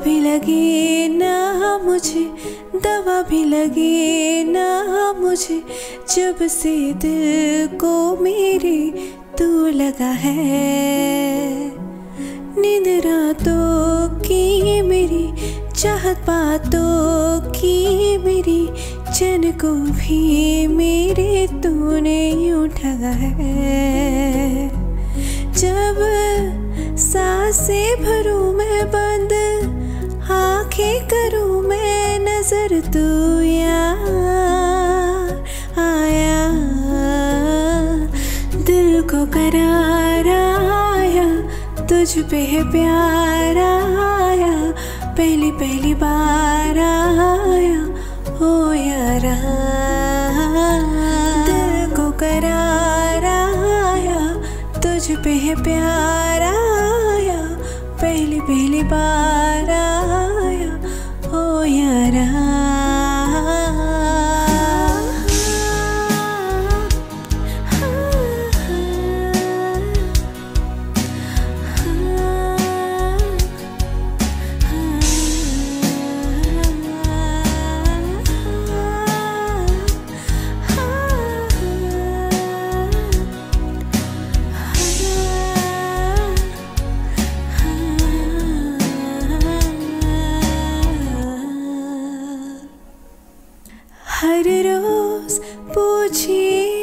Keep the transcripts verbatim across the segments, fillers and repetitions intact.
भी लगी ना मुझे, दवा भी लगी ना मुझे, जब से दिल को मेरे तू लगा है। नींद रातों की मेरी, चाहत बातों की मेरी, चैन को भी मेरे तूने यूं ठगा है। जब सांसें भरूं मैं बंद, आंखें करूं मैं नजर, तू यार आया। दिल को करार आया, तुझ पे है प्यार आया, पहली पहली बार आया हो यारा। दिल को करार आया, तुझ पे है प्यार आया, पहली पहली बार आया हो यारा। हर रोज पूछी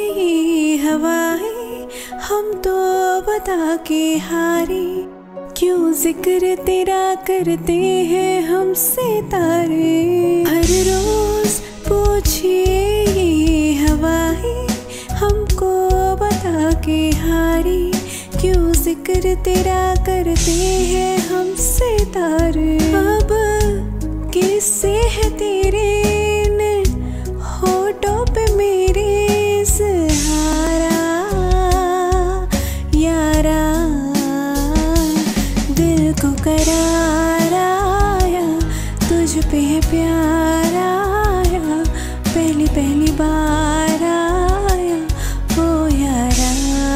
हवाएं, हम तो बता के हारे, क्यों जिक्र तेरा करते हैं हम सितारे। हर रोज पूछी हवाएं, हमको बता के हारे, क्यों जिक्र तेरा करते हैं हम सितारे। अब किससे है तेरे होठों पे मेरे सहारा यारा। दिल को करार आया, तुझ पे है प्यार आया, पहली पहली बार आया हो यारा।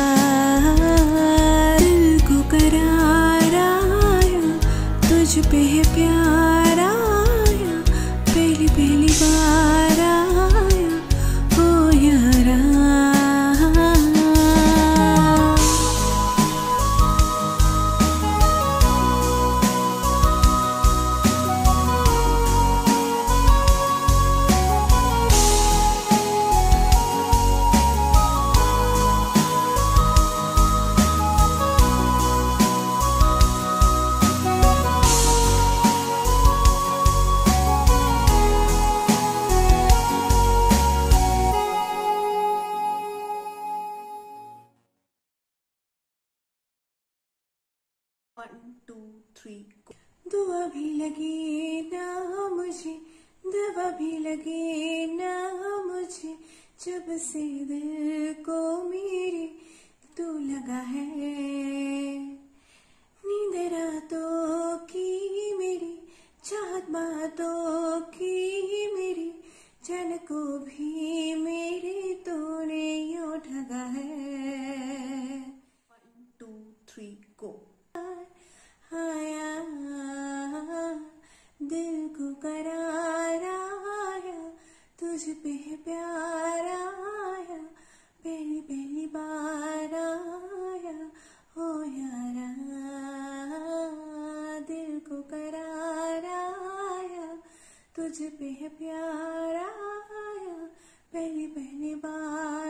दिल को करार आया, तुझ पे है प्यार आया, पहली पहली बार आया हो यारा। One two three. दुआ भी लगी ना मुझे, दवा भी लगी ना मुझे, जब से दिल को मेरे तू लगा है। नींद रातों की मेरी, चाहत बातों की मेरी, जान को भी मेरे तूने यूं ठगा है। One two three go. आया दिल को करार आया, तुझ पे है प्यार आया, पहली पहली बार आया हो यारा। दिल को करार आया, तुझ पे है प्यार आया, पहली पहली बार